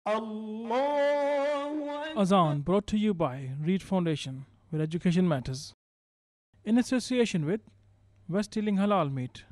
الله Azan brought to you by Reed Foundation, where education matters. In association with West Ealing Halal Meat.